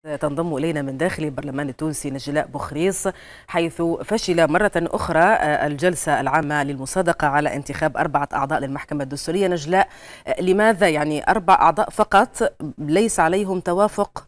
تنضم إلينا من داخل البرلمان التونسي نجلاء بوخريص، حيث فشل مرة أخرى الجلسة العامة للمصادقة على انتخاب 4 أعضاء للمحكمة الدستورية. نجلاء، لماذا 4 أعضاء فقط ليس عليهم توافق؟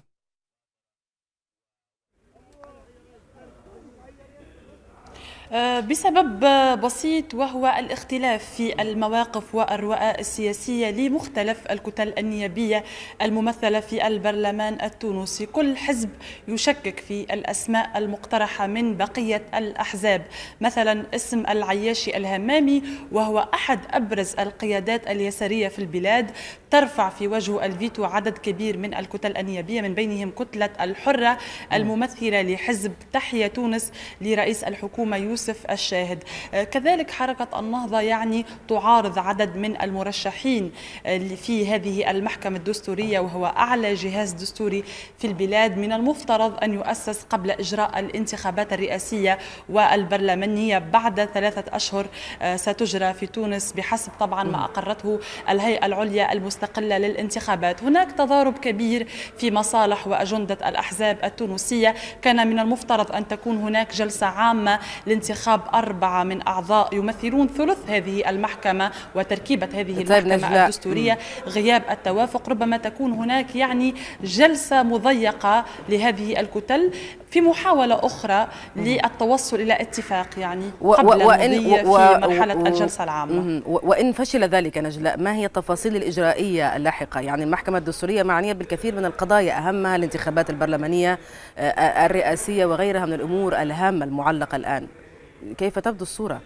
بسبب بسيط، وهو الاختلاف في المواقف والرؤى السياسية لمختلف الكتل النيابية الممثلة في البرلمان التونسي. كل حزب يشكك في الأسماء المقترحة من بقية الأحزاب، مثلا اسم العياشي الهمامي وهو أحد أبرز القيادات اليسارية في البلاد ترفع في وجه الفيتو عدد كبير من الكتل النيابية، من بينهم كتلة الحرة الممثلة لحزب تحيا تونس لرئيس الحكومة يوسف الشاهد. كذلك حركة النهضة تعارض عدد من المرشحين في هذه المحكمة الدستورية، وهو أعلى جهاز دستوري في البلاد من المفترض أن يؤسس قبل إجراء الانتخابات الرئاسية والبرلمانية بعد 3 أشهر ستجرى في تونس بحسب طبعا ما أقرته الهيئة العليا المستقلة للانتخابات. هناك تضارب كبير في مصالح وأجندة الأحزاب التونسية. كان من المفترض أن تكون هناك جلسة عامة لانتخاب 4 من أعضاء يمثلون ثلث هذه المحكمة وتركيبة هذه المحكمة الدستورية. غياب التوافق ربما تكون هناك جلسة مضيقة لهذه الكتل في محاولة أخرى للتوصل إلى اتفاق قبل المضي في مرحلة الجلسة العامة. وإن فشل ذلك نجلاء، ما هي التفاصيل الإجرائية اللاحقة؟ المحكمة الدستورية معنية بالكثير من القضايا، أهمها الانتخابات البرلمانية الرئاسية وغيرها من الأمور الهامة المعلقة الآن. كيف تبدو الصورة؟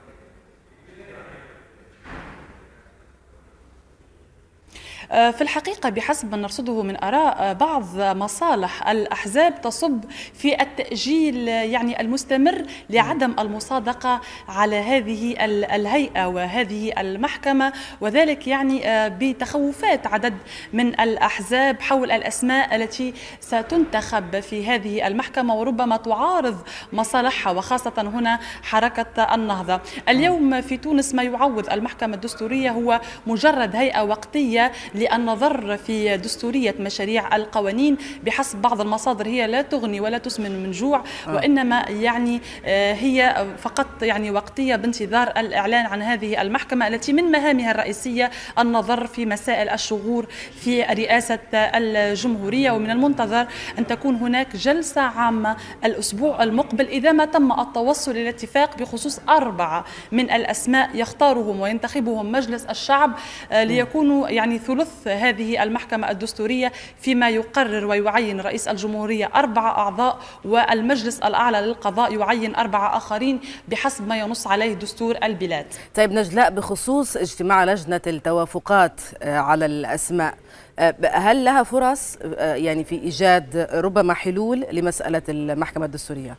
في الحقيقة بحسب ما نرصده من آراء بعض مصالح الأحزاب تصب في التأجيل المستمر لعدم المصادقة على هذه الهيئة وهذه المحكمة، وذلك بتخوفات عدد من الأحزاب حول الأسماء التي ستنتخب في هذه المحكمة وربما تعارض مصالحها، وخاصة هنا حركة النهضة. اليوم في تونس ما يعوض المحكمة الدستورية هو مجرد هيئة وقتية للنظر في دستورية مشاريع القوانين. بحسب بعض المصادر هي لا تغني ولا تسمن من جوع، وإنما هي فقط وقتية بانتظار الإعلان عن هذه المحكمة التي من مهامها الرئيسية النظر في مسائل الشغور في رئاسة الجمهورية. ومن المنتظر أن تكون هناك جلسة عامة الأسبوع المقبل إذا ما تم التوصل إلى اتفاق بخصوص 4 من الأسماء يختارهم وينتخبهم مجلس الشعب ليكونوا ثلث هذه المحكمة الدستورية، فيما يقرر ويعين رئيس الجمهورية 4 أعضاء والمجلس الأعلى للقضاء يعين 4 آخرين بحسب ما ينص عليه دستور البلاد. طيب نجلاء، بخصوص اجتماع لجنة التوافقات على الأسماء، هل لها فرص في إيجاد ربما حلول لمسألة المحكمة الدستورية؟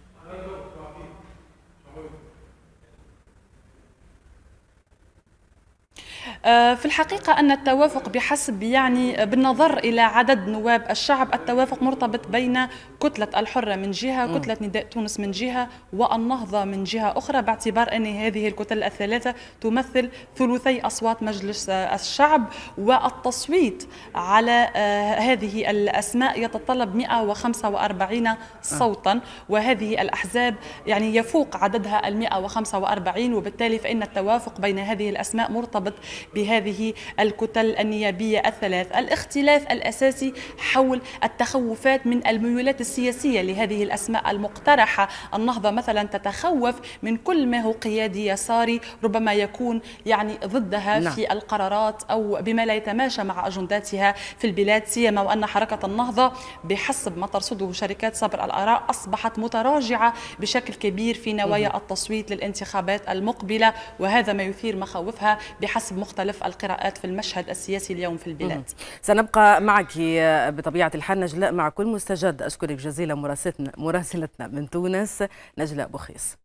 في الحقيقة أن التوافق بحسب بالنظر إلى عدد نواب الشعب، التوافق مرتبط بين كتلة الحرة من جهة، كتلة نداء تونس من جهة، والنهضة من جهة أخرى، باعتبار أن هذه الكتل الثلاثة تمثل ثلثي أصوات مجلس الشعب. والتصويت على هذه الأسماء يتطلب 145 صوتا، وهذه الأحزاب يفوق عددها 145، وبالتالي فإن التوافق بين هذه الأسماء مرتبط بهذه الكتل النيابية الثلاث. الاختلاف الأساسي حول التخوفات من الميولات السياسية لهذه الأسماء المقترحة. النهضة مثلا تتخوف من كل ما هو قيادي يساري ربما يكون ضدها في القرارات أو بما لا يتماشى مع أجنداتها في البلاد، سيما وأن حركة النهضة بحسب ما ترصده شركات صبر الآراء أصبحت متراجعة بشكل كبير في نوايا التصويت للانتخابات المقبلة، وهذا ما يثير مخاوفها بحسب مختلف القراءات في المشهد السياسي اليوم في البلاد. سنبقى معك بطبيعة الحال نجلاء مع كل مستجد. أشكرك جزيلا مراسلتنا من تونس نجلاء بوخريص.